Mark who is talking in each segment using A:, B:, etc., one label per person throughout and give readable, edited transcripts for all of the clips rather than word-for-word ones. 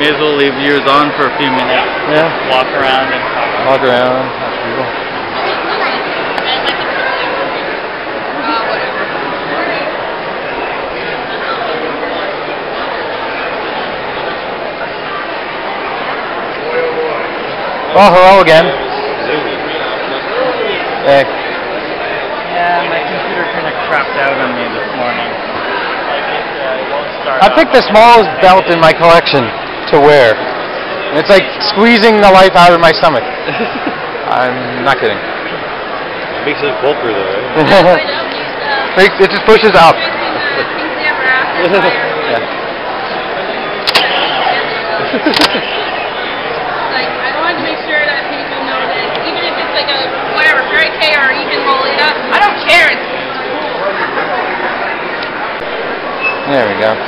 A: May as well leave yours on for a few minutes.
B: Yeah.
A: Walk around and talk.
B: Walk around. That's cool. Oh, hello again. Hey.
A: Yeah, my computer kind of crapped out on me this morning. It won't start.
B: I picked the smallest belt in my collection to wear. And it's like squeezing the life out of my stomach. I'm not kidding.
C: It makes it bulkier though, right?
B: It just pushes up. Yeah.
D: Like, I wanted to make sure that people know that even if it's like a whatever, Fairy K or even Lolita, I don't care.
B: There we go.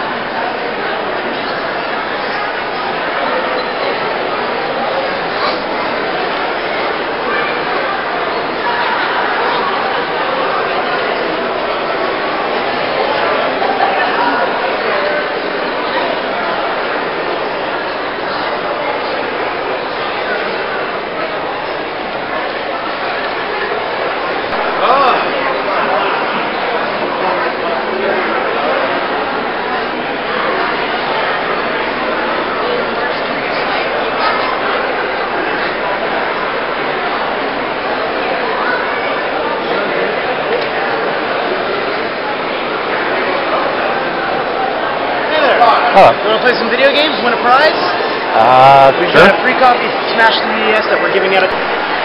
E: You want to play some video games? Win a prize? We
B: Sure.
E: got a free copy of Smash 3DS that we're giving out.